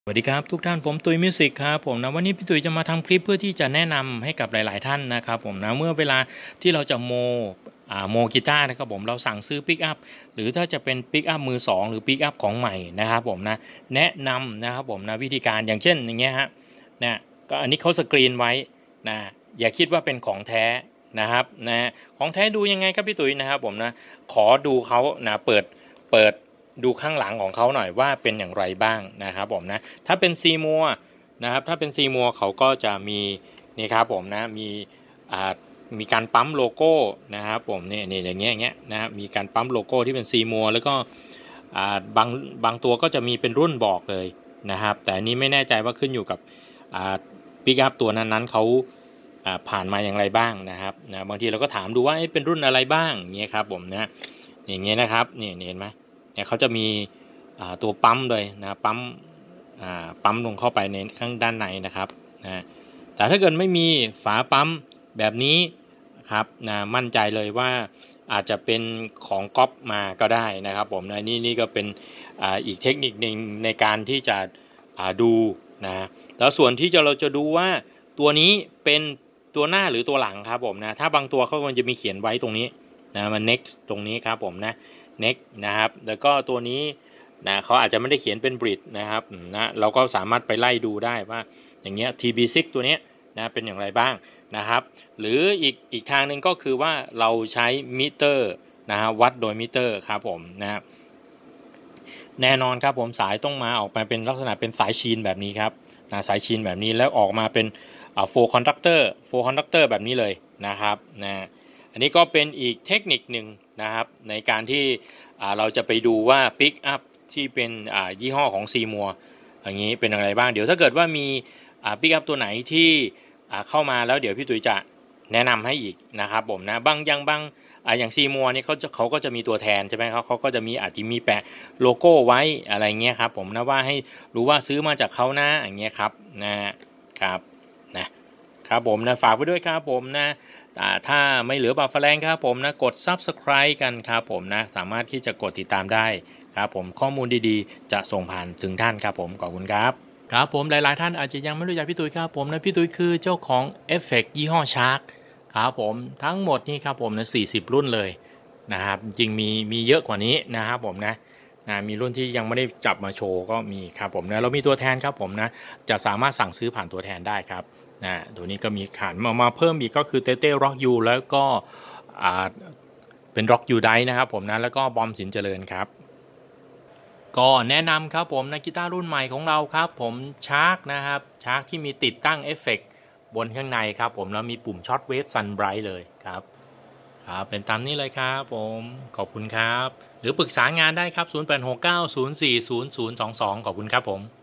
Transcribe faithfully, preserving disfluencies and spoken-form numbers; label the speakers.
Speaker 1: สวัสดีครับทุกท่านผมตุยมิวสิกครับผมนะวันนี้พี่ตุยจะมาทำคลิปเพื่อที่จะแนะนำให้กับหลายๆท่านนะครับผมนะเมื่อเวลาที่เราจะโมอ่าโมกีตาร์นะครับผมเราสั่งซื้อปิกอัพหรือถ้าจะเป็นปิกอัพมือสองหรือปิกอัพของใหม่นะครับผมนะแนะนำนะครับผมนะวิธีการอย่างเช่นอย่างเงี้ยฮะนะก็อันนี้เขาสกรีนไว้นะอย่าคิดว่าเป็นของแท้นะครับนะของแท้ดูยังไงครับพี่ตุยนะครับผมนะขอดูเขานะเปิดเปิดดูข้างหลังของเขาหน่อยว่าเป็นอย่างไรบ้างนะครับผมนะถ้าเป็นซีมัวนะครับถ้าเป็นซีมัวเขาก็จะมีนี่ครับผมนะมีอ่ามีการปั๊มโลโก้นะครับผมเนี่ยนี่อย่างเงี้ยอย่างเงี้ยนะครับมีการปั๊มโลโก้ที่เป็นซีมัวแล้วก็อ่าบางบางตัวก็จะมีเป็นรุ่นบอกเลยนะครับแต่อันนี้ไม่แน่ใจว่าขึ้นอยู่กับอ่าปิกอัพตัวนั้นๆเขาอ่าผ่านมาอย่างไรบ้างนะครับนะบางทีเราก็ถามดูว่าเป็นรุ่นอะไรบ้างเงี้ยครับผมนะอย่างเงี้ยนะครับนี่เห็นไหมเนี่ยเขาจะมีตัวปั๊มเลยนะปั๊มปั๊มลงเข้าไปในข้างด้านในนะครับนะแต่ถ้าเกิดไม่มีฝาปั๊มแบบนี้ครับนะมั่นใจเลยว่าอาจจะเป็นของก๊อปมาก็ได้นะครับผมนะนี่นี่ก็เป็น อ, อีกเทคนิคหนึ่งในการที่จะดูนะแล้วส่วนที่จะเราจะดูว่าตัวนี้เป็นตัวหน้าหรือตัวหลังครับผมนะถ้าบางตัวเขามันจะมีเขียนไว้ตรงนี้นะมัน next ตรงนี้ครับผมนะnext นะครับแล้วก็ตัวนี้นะเขาอาจจะไม่ได้เขียนเป็น bridge นะครับนะเราก็สามารถไปไล่ดูได้ว่าอย่างเงี้ย ที บี ซิก ตัวนี้นะเป็นอย่างไรบ้างนะครับหรืออีกอีกทางหนึ่งก็คือว่าเราใช้มิเตอร์นะฮะวัดโดยมิเตอร์ครับผมนะแน่นอนครับผมสายต้องมาออกมาเป็นลักษณะเป็นสายชีนแบบนี้ครับนะสายชีนแบบนี้แล้วออกมาเป็นอ่าโฟร์คอนดักเตอร์โฟร์คอนดักเตอร์แบบนี้เลยนะครับนะอันนี้ก็เป็นอีกเทคนิคหนึ่งนะครับในการที่เราจะไปดูว่าปิกอัพที่เป็นยี่ห้อของซีมัวอย่างนี้เป็นอะไรบ้างเดี๋ยวถ้าเกิดว่ามีปิกอัพตัวไหนที่เข้ามาแล้วเดี๋ยวพี่ตุ๋ยจะแนะนำให้อีกนะครับผมนะบางอย่างบางอย่างซีมัวนี่เขาจะเขาก็จะมีตัวแทนใช่ไหมเขาเขาก็จะมีอาจจะมีแปะโลโก้ไว้อะไรเงี้ยครับผมนะว่าให้รู้ว่าซื้อมาจากเขานะอย่างเงี้ยครับนะครับนะครับผมนะฝากไว้ด้วยครับผมนะถ้าไม่เหลือบาฟแรงครับผมนะกด ซับสไครบ์ กันครับผมนะสามารถที่จะกดติดตามได้ครับผมข้อมูลดีๆจะส่งผ่านถึงท่านครับผมขอบคุณครับครับผมหลายๆท่านอาจจะยังไม่รู้จักพี่ตุ้ยครับผมนะพี่ตุ้ยคือเจ้าของเอฟเฟกต์ยี่ห้อชาร์กครับผมทั้งหมดนี่ครับผมนะสี่สิบรุ่นเลยนะครับจริงมีมีเยอะกว่านี้นะครับผมนะนะมีรุ่นที่ยังไม่ได้จับมาโชว์ก็มีครับผมนะเรามีตัวแทนครับผมนะจะสามารถสั่งซื้อผ่านตัวแทนได้ครับนะตัวนี้ก็มีขานมามาเพิ่มอีกก็คือเต้เต้ร็อกยูแล้วก็อ่าเป็นร็อกยูไดนะครับผมนะแล้วก็บอมสินเจริญครับก็แนะนำครับผมนะกีตาร์รุ่นใหม่ของเราครับผมชาร์กนะครับชาร์กที่มีติดตั้งเอฟเฟกต์บนข้างในครับผมแล้วมีปุ่มช็อตเวฟซันไบรท์เลยครับครับเป็นตามนี้เลยครับผมขอบคุณครับหรือปรึกษางานได้ครับศูนย์ แปด หก เก้า ศูนย์ สี่ ศูนย์ ศูนย์ สอง สองขอบคุณครับผม